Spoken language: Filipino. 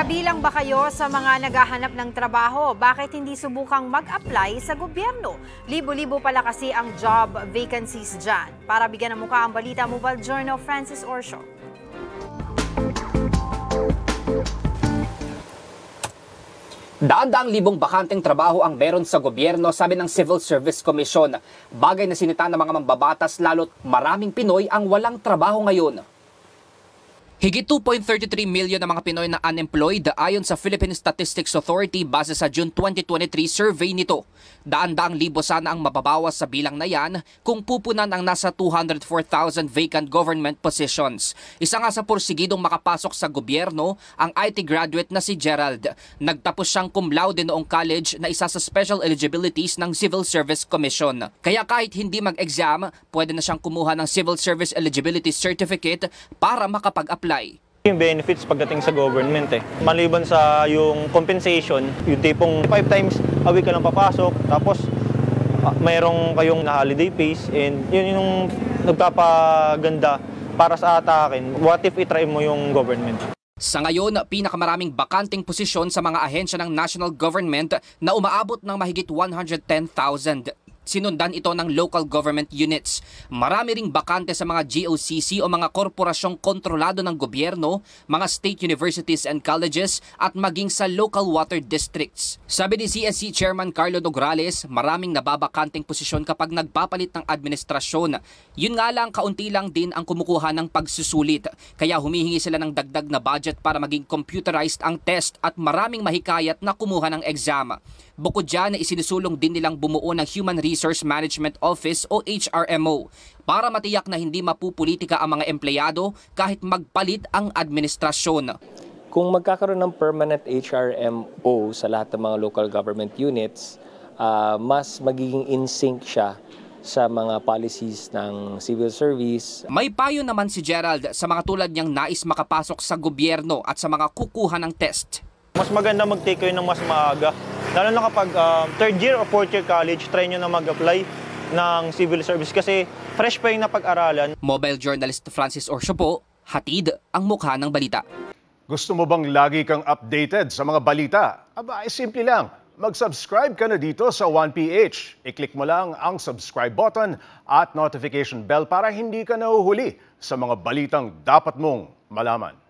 Kabilang ba kayo sa mga naghahanap ng trabaho? Bakit hindi subukang mag-apply sa gobyerno? Libo-libo pala kasi ang job vacancies dyan. Para bigyan ng mukha ang balita, Mobile Journal Francis Orsio. Daan-daang libong bakanteng trabaho ang meron sa gobyerno, sabi ng Civil Service Commission. Bagay na sinita ng mga mambabatas, lalo't maraming Pinoy ang walang trabaho ngayon. Higit 2.33 million ang mga Pinoy na unemployed ayon sa Philippine Statistics Authority base sa June 2023 survey nito. Daan-daang libo sana ang mababawas sa bilang na yan kung pupunan ang nasa 204,000 vacant government positions. Isa nga sa porsigidong makapasok sa gobyerno ang IT graduate na si Gerald. Nagtapos siyang cum laude noong college na isa sa special eligibilities ng Civil Service Commission. Kaya kahit hindi mag-exam, pwede na siyang kumuha ng Civil Service Eligibility Certificate para makapag-apply. Yung benefits pagdating sa government maliban sa yung compensation, yung tipong 5 times a week ka lang papasok, tapos mayroong kayong na holiday pays, and yun yung nagpapaganda para sa akin. What if itry mo yung government? Sa ngayon, pinakamaraming bakanting posisyon sa mga ahensya ng national government na umaabot ng mahigit 110,000. Sinundan ito ng local government units. Marami ring bakante sa mga GOCC o mga korporasyong kontrolado ng gobyerno, mga state universities and colleges at maging sa local water districts. Sabi ni CSC Chairman Carlo Nograles, maraming nababakanting posisyon kapag nagpapalit ng administrasyon. Yun nga lang, kaunti lang din ang kumukuha ng pagsusulit. Kaya humihingi sila ng dagdag na budget para maging computerized ang test at maraming mahikayat na kumuha ng exam. Bukod dyan, isinusulong din nilang bumuo ng Human Resource Management Office o HRMO para matiyak na hindi mapupolitika ang mga empleyado kahit magpalit ang administrasyon. Kung magkakaroon ng permanent HRMO sa lahat ng mga local government units, mas magiging in sync siya sa mga policies ng civil service. May payo naman si Gerald sa mga tulad niyang nais makapasok sa gobyerno at sa mga kukuha ng test. Mas maganda mag-take kayo ng mas maaga. Lalo na kapag third year o fourth year college, try nyo na mag-apply ng civil service kasi fresh pa yung napag-aralan. Mobile journalist Francis Orsio po, hatid ang mukha ng balita. Gusto mo bang lagi kang updated sa mga balita? Aba, simple lang. Mag-subscribe ka na dito sa 1PH. I-click mo lang ang subscribe button at notification bell para hindi ka nahuhuli sa mga balitang dapat mong malaman.